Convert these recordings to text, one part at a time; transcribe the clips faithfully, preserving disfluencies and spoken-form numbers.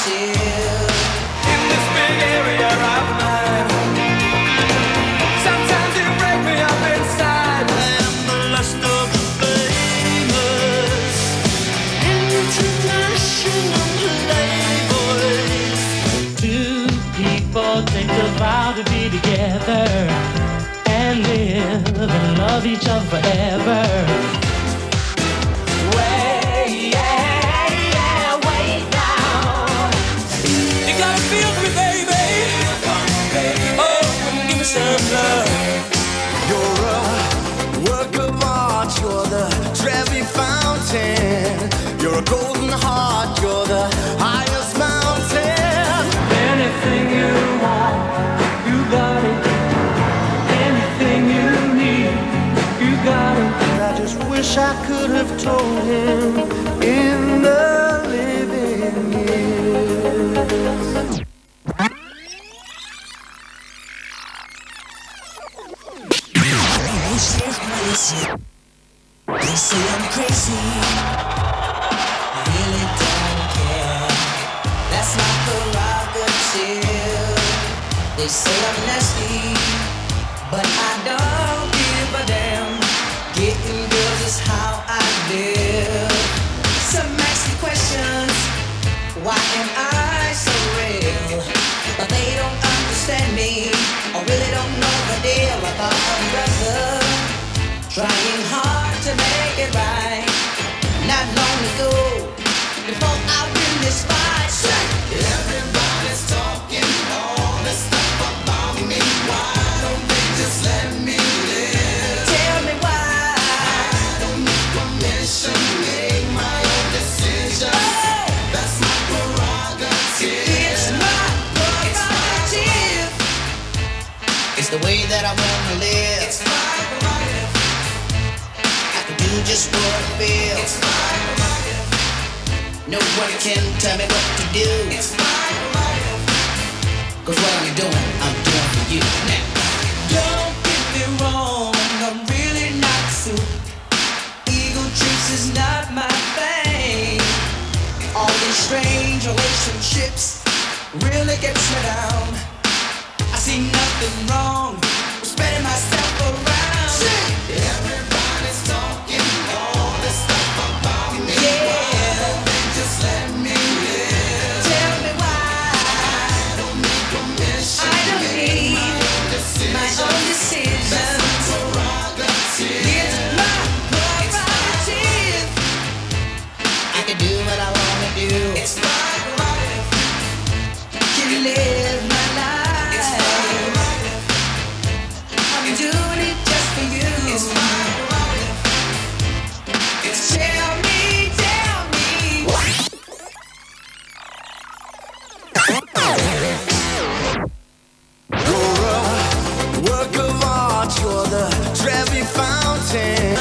chill. In this big area of mine, sometimes you break me up inside. And the lust of the famous international playboys. Two people take a vow to be together and live and love each other forever. Way, yeah, yeah, way down. You gotta feel me, baby. Oh, and give me some love. You're a work of art. You're the Trevi Fountain. You're a golden heart. You're the highest mountain. Anything you want, you got it. Anything you need, you got it. I just wish I could have told him in the living years. They say I'm crazy, I really don't care. That's my prerogative. They say I'm nasty, but I don't give a damn. Getting girls is how I live. Some ask me questions, why am I so real? But they don't understand me, or really don't know the deal about a brother trying hard to make it right. Not long ago, before I win this fight, everybody's talking all this stuff about me. Why don't they just let me live? Tell me why. I don't need permission, make my own decision. Oh, that's my prerogative. It's my prerogative. It's the way that I wanna live. It's my prerogative. I can do just what I feel. It's my prerogative. No one can tell me what to do. It's my prerogative. Cause what I'm doing, I'm doing for you now. Don't get me wrong, I'm really not soup. Ego trips is not my thing. All these strange relationships really gets me down. I see nothing wrong with spreading myself around. Everybody's talking all this stuff about me. Yeah. Why don't they just let me live? Tell me why. I don't need permission. I don't need my own decision. My own decision. That's my prerogative. It's my prerogative. I can do what I wanna do. It's my prerogative. Can you live my life? It's my prerogative. I'm doing it just for you. It's my prerogative. It's tell me, tell me. You're a work of art. You're the Trevi Fountain.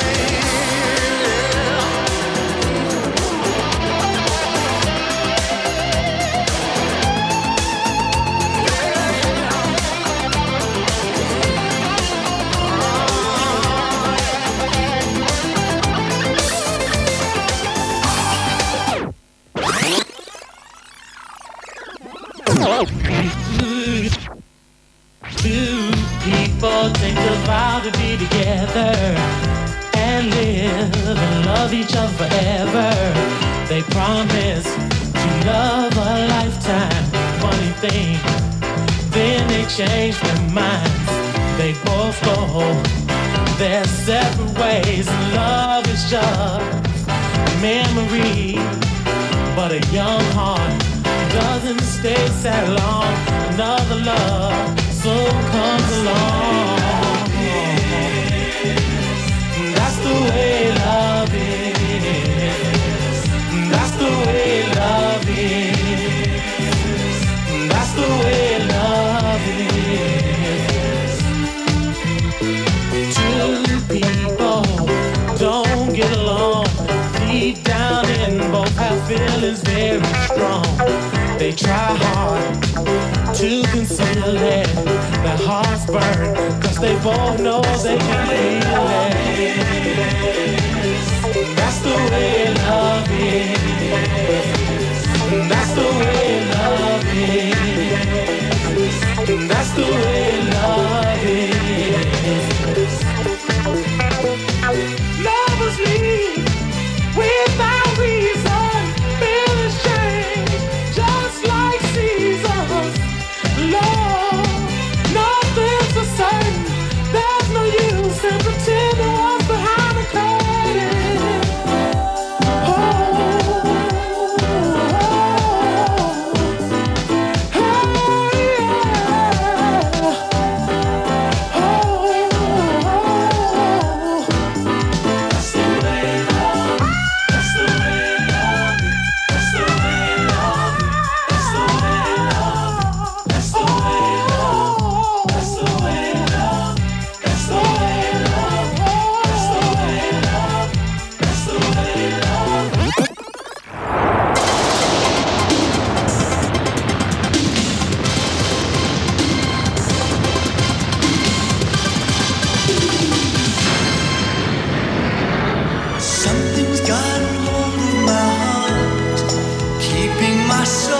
Two people take a vow to be together and live and love each other forever. They promise to love a lifetime. Funny thing, then they change their minds. They both go their separate ways. Love is just a memory, but a young heart doesn't stay sad long. Another love soon comes along. That's the way love is. That's the way love is. That's the way love is. Two people don't get along. Deep down in both have feelings very strong. They try hard to conceal it. Their hearts burn, cause they both know they can feel it. That's the way love is. That's the way love is. my soul.